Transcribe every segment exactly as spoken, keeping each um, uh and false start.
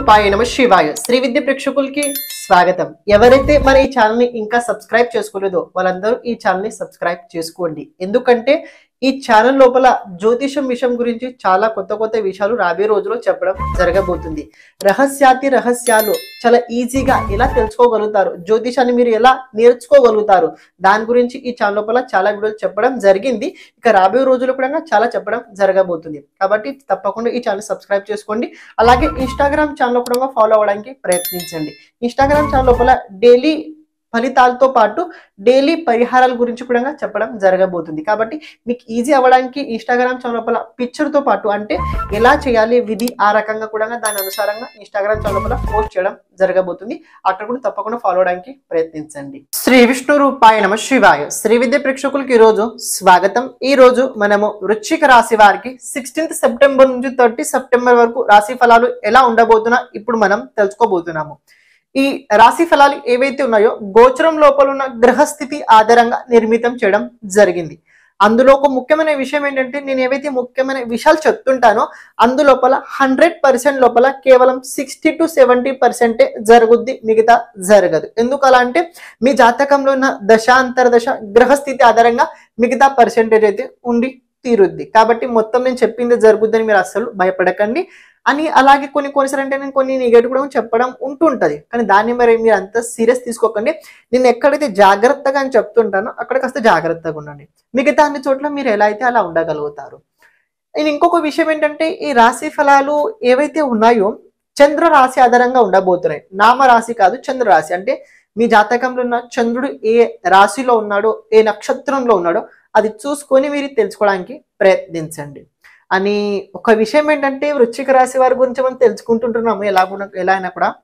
రూపాయ నమ శివాయ శ్రీ విద్య ప్రేక్షకులకి స్వాగతం. ఎవరైతే మన ఈ ఛానల్ ని ఇంకా సబ్స్క్రైబ్ చేసుకోలేదో వాళ్ళందరూ ఈ ఛానల్ ని సబ్స్క్రైబ్ చేసుకోండి. ఎందుకంటే ఈ ఛానల్ లోపల జ్యోతిషం విషయం గురించి చాలా కొత్త కొత్త విషయాలు రాబోయే రోజుల్లో చెప్పడం జరగబోతుంది. రహస్యాతి రహస్యాలు చాలా ఈజీగా ఎలా తెలుసుకోగలుగుతారు, జ్యోతిషాన్ని మీరు ఎలా నేర్చుకోగలుగుతారు, దాని గురించి ఈ ఛానల్ లోపల చాలా వీడియోలు చెప్పడం జరిగింది. ఇక రాబోయే రోజుల్లో కూడా చాలా చెప్పడం జరగబోతుంది. కాబట్టి తప్పకుండా ఈ ఛానల్ సబ్స్క్రైబ్ చేసుకోండి. అలాగే ఇన్స్టాగ్రామ్ ఛానల్ కూడా ఫాలో అవ్వడానికి ప్రయత్నించండి. ఇన్స్టాగ్రామ్ ఛానల్ లోపల డైలీ ఫలితాలతో పాటు డైలీ పరిహారాల గురించి కూడా చెప్పడం జరగబోతుంది. కాబట్టి మీకు ఈజీ అవ్వడానికి ఇన్స్టాగ్రామ్ ఛానల్ లోపల పిక్చర్తో పాటు అంటే ఎలా చేయాలి విధి ఆ రకంగా కూడా దాని అనుసారంగా ఇన్స్టాగ్రామ్ ఛానల్ లోపల పోస్ట్ చేయడం జరగబోతుంది. అక్కడ కూడా తప్పకుండా ఫాలో అవడానికి ప్రయత్నించండి. శ్రీ విష్ణు రూపాయ నమ శివాయ శ్రీ విద్య ప్రేక్షకులకి ఈ రోజు స్వాగతం. ఈ రోజు మనము వృశ్చిక రాశి వారికి సిక్స్టీన్త్ సెప్టెంబర్ నుంచి థర్టీ సెప్టెంబర్ వరకు రాశి ఫలాలు ఎలా ఉండబోతున్నా ఇప్పుడు మనం తెలుసుకోబోతున్నాము. ఈ రాశి ఫలాలు ఏవైతే ఉన్నాయో గోచరం లోపల ఉన్న గ్రహస్థితి ఆధారంగా నిర్మితం చేయడం జరిగింది. అందులో ఒక ముఖ్యమైన విషయం ఏంటంటే నేను ఏవైతే ముఖ్యమైన విషయాలు చెప్తుంటానో అందులోపల హండ్రెడ్ పర్సెంట్ లోపల కేవలం సిక్స్టీ టు సెవెంటీ పర్సెంటే జరుగుద్ది, మిగతా జరగదు. ఎందుకు అలా అంటే మీ జాతకంలో ఉన్న దశాంతర దశ గ్రహస్థితి ఆధారంగా మిగతా పర్సెంటేజ్ అయితే ఉండి తీరుద్ది. కాబట్టి మొత్తం నేను చెప్పింది జరుగుద్దని మీరు అస్సలు భయపడకండి అని. అలాగే కొన్ని కొన్నిసార్లు అంటే నేను కొన్ని నెగటివ్ కూడా చెప్పడం ఉంటుంటది, కానీ దాన్ని మరి మీరు అంత సీరియస్ తీసుకోకండి. నేను ఎక్కడైతే జాగ్రత్తగా అని చెప్తుంటానో అక్కడ కాస్త జాగ్రత్తగా ఉండండి. మిగతా అన్ని చోట్ల మీరు ఎలా అయితే అలా ఉండగలుగుతారు. నేను ఇంకొక విషయం ఏంటంటే ఈ రాశి ఫలాలు ఏవైతే ఉన్నాయో చంద్ర రాశి ఆధారంగా ఉండబోతున్నాయి. నామ రాశి కాదు, చంద్ర రాశి. అంటే మీ జాతకంలో ఉన్న చంద్రుడు ఏ రాశిలో ఉన్నాడో ఏ నక్షత్రంలో ఉన్నాడో అది చూసుకొని మీరు తెలుసుకోవడానికి ప్రయత్నించండి. అని ఒక విషయం ఏంటంటే వృశ్చిక రాశి వారి గురించి మనం తెలుసుకుంటుంటున్నాము. ఎలా ఎలా అయినా కూడా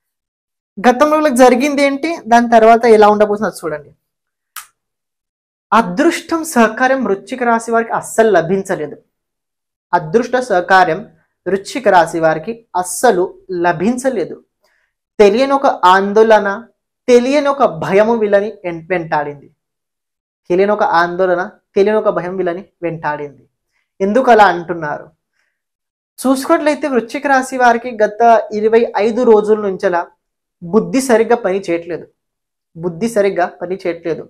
గతంలో జరిగింది ఏంటి, దాని తర్వాత ఎలా ఉండబోతుందో చూడండి. అదృష్టం సహకారం వృశ్చిక రాశి వారికి అస్సలు లభించలేదు. అదృష్ట సహకారం వృశ్చిక రాశి వారికి అస్సలు లభించలేదు. తెలియని ఒక ఆందోళన, తెలియని ఒక భయము వీళ్ళని వెంటాడింది. తెలియని ఒక ఆందోళన, తెలియని ఒక భయం వీళ్ళని వెంటాడింది. ఎందుకు అలా అంటున్నారు? చూసుకున్నట్లయితే వృశ్చిక రాశి వారికి గత ఇరవై ఐదు రోజుల నుంచి అలా బుద్ధి సరిగ్గా పని చేయట్లేదు. బుద్ధి సరిగ్గా పని చేయట్లేదు.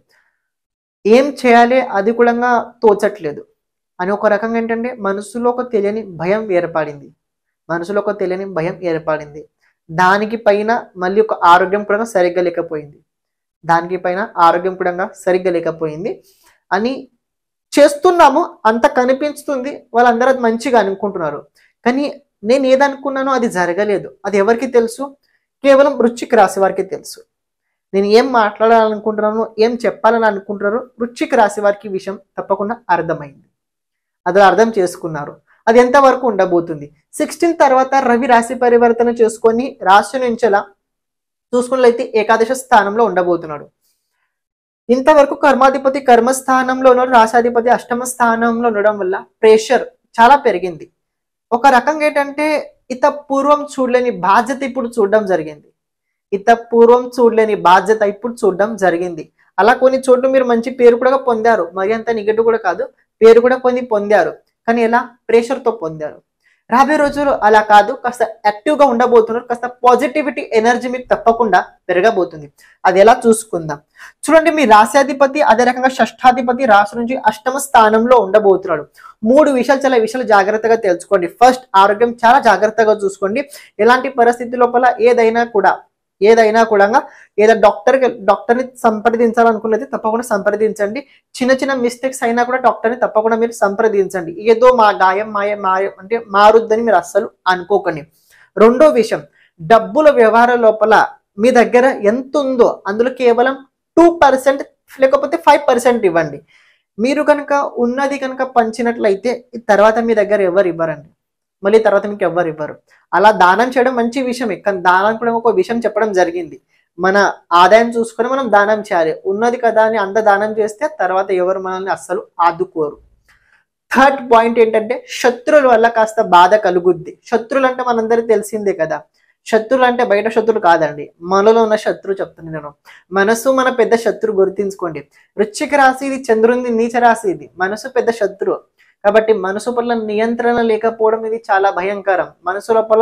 ఏం చేయాలి అది కూడా తోచట్లేదు అని ఒక రకంగా ఏంటంటే మనసులో ఒక తెలియని భయం ఏర్పడింది. మనసులో ఒక తెలియని భయం ఏర్పడింది. దానికి పైన మళ్ళీ ఒక ఆరోగ్యం కూడా సరిగ్గా లేకపోయింది. దానికి పైన ఆరోగ్యం కూడా సరిగ్గా లేకపోయింది అని చేస్తున్నాము. అంత కనిపిస్తుంది, వాళ్ళందరూ అది మంచిగా అనుకుంటున్నారు. కానీ నేను ఏదనుకున్నానో అది జరగలేదు. అది ఎవరికి తెలుసు? కేవలం వృశ్చిక రాశి వారికి తెలుసు. నేను ఏం మాట్లాడాలనుకుంటున్నానో, ఏం చెప్పాలని అనుకుంటున్నారో వృశ్చిక రాశి వారికి విషయం తప్పకుండా అర్థమైంది. అది అర్థం చేసుకున్నారు. అది ఎంతవరకు ఉండబోతుంది? సిక్స్టీన్ తర్వాత రవి రాశి పరివర్తన చేసుకొని రాశి నుంచి అలా చూసుకున్నట్లయితే ఏకాదశ స్థానంలో ఉండబోతున్నాడు. ఇంతవరకు కర్మాధిపతి కర్మస్థానంలో ఉన్నాడు, రాశాధిపతి అష్టమ స్థానంలో ఉండడం వల్ల ప్రెషర్ చాలా పెరిగింది. ఒక రకంగా ఏంటంటే ఇత పూర్వం చూడలేని బాధ్యత ఇప్పుడు చూడడం జరిగింది. ఇత పూర్వం చూడలేని బాధ్యత ఇప్పుడు చూడడం జరిగింది. అలా కొన్ని చోట్ల మీరు మంచి పేరు కూడా పొందారు. మరి అంత నెగటివ్ కూడా కాదు, పేరు కూడా కొన్ని పొందారు. కానీ ఎలా? ప్రెషర్తో పొందారు. రాబోయే రోజులు అలా కాదు, కాస్త యాక్టివ్గా ఉండబోతున్నారు. కాస్త పాజిటివిటీ ఎనర్జీ మీకు తప్పకుండా పెరగబోతుంది. అది ఎలా చూసుకుందాం. చూడండి, మీ రాశ్యాధిపతి అదే రకంగా షష్ఠాధిపతి రాశి నుంచి అష్టమ స్థానంలో ఉండబోతున్నాడు. మూడు విషయాలు చాలా విషయాలు జాగ్రత్తగా తెలుసుకోండి. ఫస్ట్, ఆరోగ్యం చాలా జాగ్రత్తగా చూసుకోండి. ఎలాంటి పరిస్థితి లోపల ఏదైనా కూడా ఏదైనా కూడా ఏదో డాక్టర్కి డాక్టర్ని సంప్రదించాలనుకున్నది తప్పకుండా సంప్రదించండి. చిన్న చిన్న మిస్టేక్స్ అయినా కూడా డాక్టర్ని తప్పకుండా మీరు సంప్రదించండి. ఏదో మా గాయం మాయ మాయం అంటే మారుద్దని మీరు అస్సలు అనుకోకండి. రెండో విషయం, డబ్బుల వ్యవహారం లోపల మీ దగ్గర ఎంత ఉందో అందులో కేవలం టూ పర్సెంట్ లేకపోతే ఫైవ్ పర్సెంట్ ఇవ్వండి. మీరు కనుక ఉన్నది కనుక పంచినట్లయితే తర్వాత మీ దగ్గర ఎవరు ఇవ్వరండి. మళ్ళీ తర్వాత మీకు ఎవరు ఇవ్వరు. అలా దానం చేయడం మంచి విషయమే, కానీ దానం కూడా ఒక విషయం చెప్పడం జరిగింది. మన ఆదాయం చూసుకొని మనం దానం చేయాలి. ఉన్నది కదా అని అంత దానం చేస్తే తర్వాత ఎవరు మనల్ని అస్సలు ఆదుకోరు. థర్డ్ పాయింట్ ఏంటంటే శత్రువుల వల్ల కాస్త బాధ కలుగుద్ది. శత్రువులు అంటే మనందరికీ తెలిసిందే కదా. శత్రువులు అంటే బయట శత్రువులు కాదండి, మనలో ఉన్న శత్రువు చెప్తాను నేను. మనసు మన పెద్ద శత్రువు, గుర్తించుకోండి. వృశ్చిక రాశి ఇది, చంద్రుని నీచ రాశి ఇది. మనసు పెద్ద శత్రువు. కాబట్టి మనసు పట్ల నియంత్రణ లేకపోవడం ఇది చాలా భయంకరం. మనసు లోపల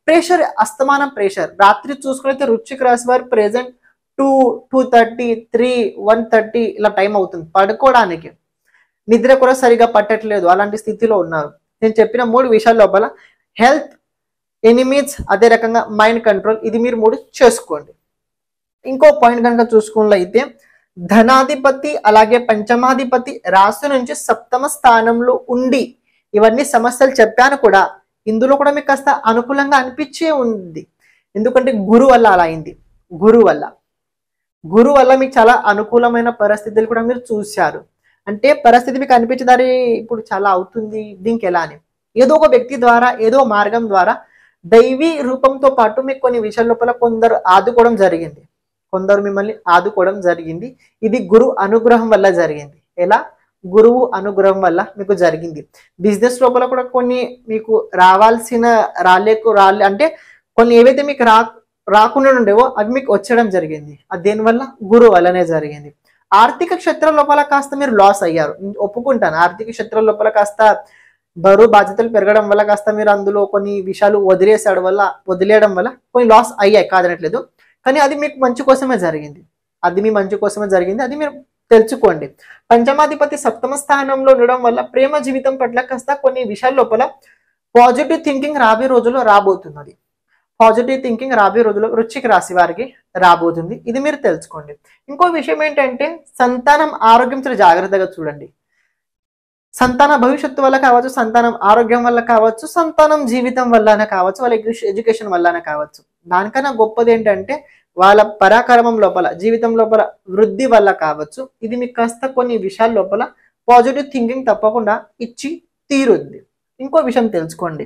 ప్రెషర్, అస్తమానం ప్రెషర్. రాత్రి చూసుకునైతే వృశ్చిక రాశి వారి present two two thirty three one thirty ఇలా టైం అవుతుంది పడుకోవడానికి. నిద్ర కూడా సరిగా పట్టట్లేదు, అలాంటి స్థితిలో ఉన్నారు. నేను చెప్పిన మూడు విషయాల లోపల హెల్త్, ఎనిమీస్, అదే రకంగా మైండ్ కంట్రోల్, ఇది మీరు మూడు చేసుకోండి. ఇంకో పాయింట్ కనుక చూసుకున్నట్లయితే ధనాధిపతి అలాగే పంచమాధిపతి రాశి నుంచి సప్తమ స్థానంలో ఉండి ఇవన్నీ సమస్యలు చెప్పాను కూడా, ఇందులో కూడా మీకు కాస్త అనుకూలంగా అనిపించే ఉంది. ఎందుకంటే గురు వల్ల అలా అయింది. గురు వల్ల గురు వల్ల మీకు చాలా అనుకూలమైన పరిస్థితులు కూడా మీరు చూశారు. అంటే పరిస్థితి మీకు అనిపించేదారి ఇప్పుడు చాలా అవుతుంది, దీనికి ఎలా అని ఏదో ఒక వ్యక్తి ద్వారా, ఏదో మార్గం ద్వారా దైవీ రూపంతో పాటు మీకు కొన్ని విషయాల లోపల కొందరు ఆదుకోవడం జరిగింది, కొందరు మిమ్మల్ని ఆదుకోవడం జరిగింది. ఇది గురు అనుగ్రహం వల్ల జరిగింది. ఎలా? గురువు అనుగ్రహం వల్ల మీకు జరిగింది. బిజినెస్ లోపల కూడా కొన్ని మీకు రావాల్సిన రాలేకు రాలే అంటే కొన్ని ఏవైతే మీకు రా రాకుండా ఉండేవో అవి మీకు వచ్చడం జరిగింది. అది దేనివల్ల? గురువు వల్లనే జరిగింది. ఆర్థిక క్షేత్రం లోపల కాస్త మీరు లాస్ అయ్యారు, ఒప్పుకుంటాను. ఆర్థిక క్షేత్రం లోపల కాస్త బరువు బాధ్యతలు పెరగడం వల్ల కాస్త మీరు అందులో కొన్ని విషయాలు వదిలేసాడు వల్ల వదిలేయడం వల్ల కొన్ని లాస్ అయ్యాయి, కాదనట్లేదు. కానీ అది మీకు మంచి కోసమే జరిగింది, అది మీ మంచి కోసమే జరిగింది, అది మీరు తెలుసుకోండి. పంచమాధిపతి సప్తమ స్థానంలో ఉండడం వల్ల ప్రేమ జీవితం పట్ల కాస్త కొన్ని విషయాల లోపల పాజిటివ్ థింకింగ్ రాబోయే రోజుల్లో రాబోతున్నది. పాజిటివ్ థింకింగ్ రాబోయే రోజుల్లో వృశ్చిక రాశి వారికి రాబోతుంది, ఇది మీరు తెలుసుకోండి. ఇంకో విషయం ఏంటంటే సంతానం ఆరోగ్యం చాలా జాగ్రత్తగా చూడండి. సంతాన భవిష్యత్తు వల్ల కావచ్చు, సంతానం ఆరోగ్యం వల్ల కావచ్చు, సంతానం జీవితం వల్లనే కావచ్చు, వాళ్ళ ఎడ్యుకేషన్ వల్లనే కావచ్చు. దానికన్నా గొప్పది ఏంటంటే వాళ్ళ పరాక్రమం లోపల, జీవితం లోపల వృద్ధి వల్ల కావచ్చు. ఇది మీకు కాస్త కొన్ని విషయాల లోపల పాజిటివ్ థింకింగ్ తప్పకుండా ఇచ్చి తీరుద్ది. ఇంకో విషయం తెలుసుకోండి,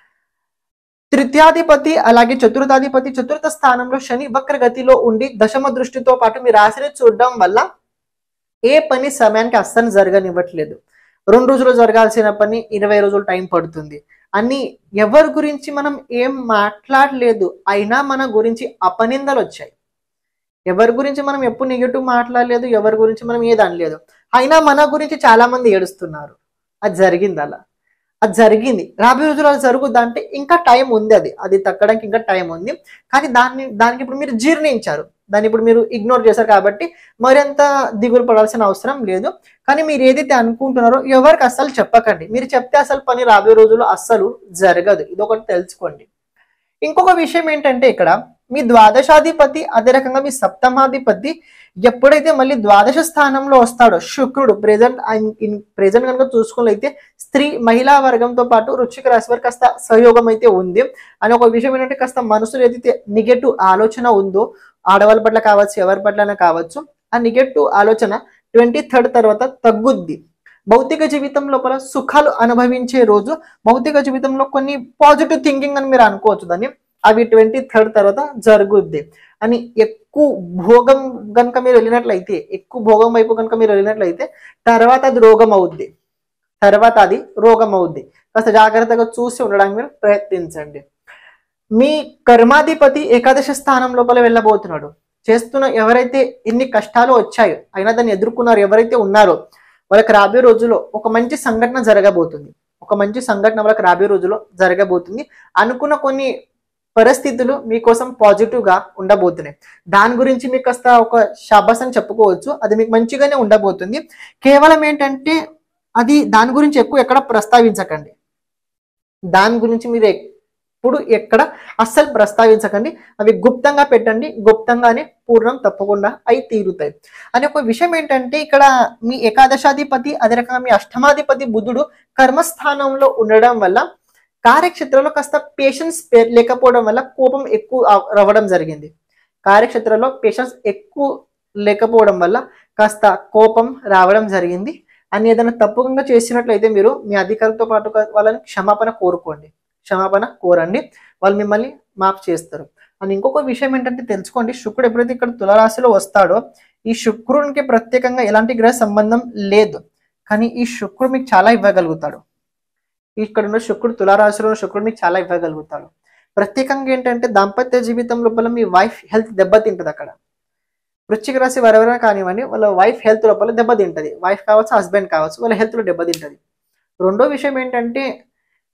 తృతీయాధిపతి అలాగే చతుర్థాధిపతి చతుర్థ స్థానంలో శని వక్రగతిలో ఉండి దశమ దృష్టితో పాటు మీ రాశిని చూడడం వల్ల ఏ పని సమయానికి అస్సలు జరగనివ్వట్లేదు. రెండు రోజులు జరగాల్సిన పని ఇరవై రోజులు టైం పడుతుంది అని ఎవరి గురించి మనం ఏం మాట్లాడలేదు, అయినా మన గురించి అపనిందలు వచ్చాయి. ఎవరి గురించి మనం ఎప్పుడు నెగిటివ్ మాట్లాడలేదు, ఎవరి గురించి మనం ఏది అనలేదు, అయినా మన గురించి చాలా మంది ఏడుస్తున్నారు. అది జరిగింది, అలా అది జరిగింది. రాబోయే రోజులు అది జరుగుద్దా అంటే ఇంకా టైం ఉంది, అది అది తగ్గడానికి ఇంకా టైం ఉంది. కానీ దాన్ని దానికి ఇప్పుడు మీరు జీర్ణించారు, దాన్ని ఇప్పుడు మీరు ఇగ్నోర్ చేశారు కాబట్టి మరింత దిగులు పడాల్సిన అవసరం లేదు. కానీ మీరు ఏదైతే అనుకుంటున్నారో ఎవరికి అస్సలు చెప్పకండి. మీరు చెప్తే అసలు పని రాబోయే రోజుల్లో అస్సలు జరగదు, ఇది ఒకటి తెలుసుకోండి. ఇంకొక విషయం ఏంటంటే ఇక్కడ మీ ద్వాదశాధిపతి అదే రకంగా మీ సప్తమాధిపతి ఎప్పుడైతే మళ్ళీ ద్వాదశ స్థానంలో వస్తాడో శుక్రుడు, ప్రెజెంట్ ప్రెజెంట్ కనుక చూసుకున్నట్లయితే స్త్రీ మహిళా వర్గంతో పాటు వృశ్చిక రాశి వారికి కాస్త సహయోగం అయితే ఉంది. అని ఒక విషయం ఏంటంటే కాస్త మనసులో ఏదైతే నెగటివ్ ఆలోచన ఉందో ఆడవాళ్ళ పట్ల కావచ్చు, ఎవరి పట్లనే కావచ్చు, ఆ నెగటివ్ ఆలోచన ట్వంటీ థర్డ్ తర్వాత తగ్గుద్ది. భౌతిక జీవితం లోపల సుఖాలు అనుభవించే రోజు, భౌతిక జీవితంలో కొన్ని పాజిటివ్ థింకింగ్ అని మీరు అనుకోవచ్చు దాన్ని, అవి ట్వంటీ థర్డ్ తర్వాత జరుగుద్ది. అని ఎక్కువ భోగం కనుక మీరు వెళ్ళినట్లయితే, ఎక్కువ భోగం వైపు కనుక మీరు వెళ్ళినట్లయితే తర్వాత అది రోగం అవుద్ది, తర్వాత అది రోగం అవుద్ది. కాస్త జాగ్రత్తగా చూసి ఉండడానికి మీరు ప్రయత్నించండి. మీ కర్మాధిపతి ఏకాదశ స్థానం లోపల వెళ్ళబోతున్నాడు. చేస్తున్న ఎవరైతే ఎన్ని కష్టాలు వచ్చాయో అయినా దాన్ని ఎదుర్కొన్నారు ఎవరైతే ఉన్నారో వాళ్ళకి రాబోయే రోజుల్లో ఒక మంచి సంఘటన జరగబోతుంది. ఒక మంచి సంఘటన వాళ్ళకి రాబోయే రోజుల్లో జరగబోతుంది. అనుకున్న కొన్ని పరిస్థితులు మీకోసం పాజిటివ్ గా ఉండబోతున్నాయి. దాని గురించి మీకు కాస్త ఒక శాబాస్ అని చెప్పుకోవచ్చు, అది మీకు మంచిగానే ఉండబోతుంది. కేవలం ఏంటంటే అది దాని గురించి ఎక్కువ ఎక్కడ ప్రస్తావించకండి, దాని గురించి మీరు ఎప్పుడు ఎక్కడ అస్సలు ప్రస్తావించకండి, అవి గుప్తంగా పెట్టండి. గుప్తంగానే పూర్ణం తప్పకుండా అయి తీరుతాయి. అని ఒక విషయం ఏంటంటే ఇక్కడ మీ ఏకాదశాధిపతి అదే రకంగా మీ అష్టమాధిపతి బుధుడు కర్మస్థానంలో ఉండడం వల్ల కార్యక్షేత్రంలో కాస్త పేషెన్స్ లేకపోవడం వల్ల కోపం ఎక్కువ రావడం జరిగింది. కార్యక్షేత్రంలో పేషెన్స్ ఎక్కువ లేకపోవడం వల్ల కాస్త కోపం రావడం జరిగింది. అని ఏదైనా తప్పుగా చేసినట్లయితే మీరు మీ అధికారులతో పాటు వాళ్ళని క్షమాపణ కోరుకోండి, క్షమాపణ కోరండి, వాళ్ళు మిమ్మల్ని మాఫ్ చేస్తారు. అని ఇంకొక విషయం ఏంటంటే తెలుసుకోండి, శుక్రుడు ఎప్పుడైతే ఇక్కడ తులారాశిలో వస్తాడో ఈ శుక్రునికి ప్రత్యేకంగా ఎలాంటి గ్రహ సంబంధం లేదు, కానీ ఈ శుక్రుడు మీకు చాలా ఇవ్వగలుగుతాడు. ఇక్కడ ఉన్న శుక్రుడు తులారాశిలో శుక్రుడు మీకు చాలా ఇవ్వగలుగుతాడు. ప్రత్యేకంగా ఏంటంటే దాంపత్య జీవితం లోపల మీ వైఫ్ హెల్త్ దెబ్బతింటుంది. అక్కడ వృశ్చిక రాశి ఎవరెవరైనా కానివ్వండి వాళ్ళ వైఫ్ హెల్త్ లోపల దెబ్బతింటది. వైఫ్ కావచ్చు, హస్బెండ్ కావచ్చు, వాళ్ళ హెల్త్లో దెబ్బతింటది. రెండో విషయం ఏంటంటే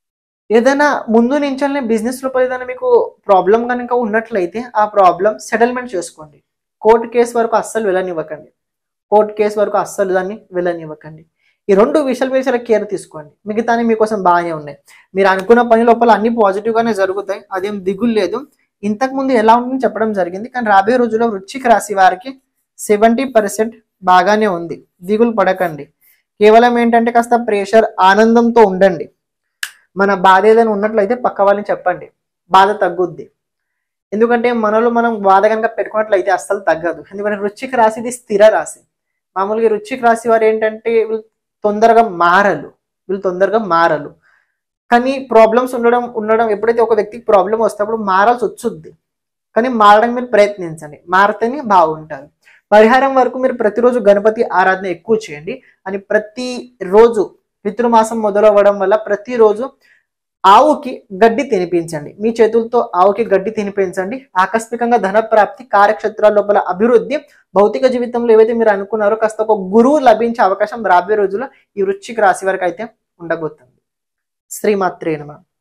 ఏదైనా ముందు నుంచే బిజినెస్ లోపల ఏదైనా మీకు ప్రాబ్లం కనుక ఉన్నట్లయితే ఆ ప్రాబ్లం సెటిల్మెంట్ చేసుకోండి. కోర్టు కేసు వరకు అస్సలు వెళ్ళనివ్వకండి. కోర్టు కేసు వరకు అస్సలు దాన్ని వెళ్ళనివ్వకండి. ఈ రెండు విషయాల మీద చాలా కేర్ తీసుకోండి. మిగతాని మీకోసం బాగానే ఉన్నాయి. మీరు అనుకున్న పని లోపల అన్ని పాజిటివ్గానే జరుగుతాయి, అదేం దిగులు లేదు. ఇంతకుముందు ఎలా ఉంటుందని చెప్పడం జరిగింది, కానీ రాబోయే రోజుల్లో వృశ్చిక రాశి వారికి సెవెంటీ పర్సెంట్ బాగానే ఉంది. దిగులు పడకండి. కేవలం ఏంటంటే కాస్త ప్రెషర్, ఆనందంతో ఉండండి. మన బాధ ఏదైనా ఉన్నట్లయితే పక్క వాళ్ళని చెప్పండి, బాధ తగ్గుద్ది. ఎందుకంటే మనలో మనం బాధ కనుక పెట్టుకున్నట్లయితే అస్సలు తగ్గదు. ఎందుకంటే వృశ్చిక రాశి ఇది స్థిర రాశి. మామూలుగా వృశ్చిక రాశి వారు ఏంటంటే వీళ్ళు తొందరగా మారలు వీళ్ళు తొందరగా మారలు కానీ ప్రాబ్లమ్స్ ఉండడం ఉండడం ఎప్పుడైతే ఒక వ్యక్తికి ప్రాబ్లం వస్తే అప్పుడు మారాల్సి వచ్చుద్ది. కానీ మారడానికి మీరు ప్రయత్నించండి, మారితేనే బాగుంటుంది. పరిహారం వరకు మీరు ప్రతిరోజు గణపతి ఆరాధన ఎక్కువ చేయండి. అని ప్రతిరోజు పితృమాసం మొదలవ్వడం వల్ల ప్రతిరోజు ఆవుకి గడ్డి తినిపించండి. మీ చేతులతో ఆవుకి గడ్డి తినిపించండి. ఆకస్మికంగా ధన ప్రాప్తి, కార్యక్షేత్రాల లోపల అభివృద్ధి, భౌతిక జీవితంలో ఏవైతే మీరు అనుకున్నారో కాస్త ఒక గురువు లభించే అవకాశం రాబోయే రోజుల్లో ఈ వృశ్చిక రాశి వారికి అయితే ఉండబోతుంది. శ్రీమాత్రే నమః.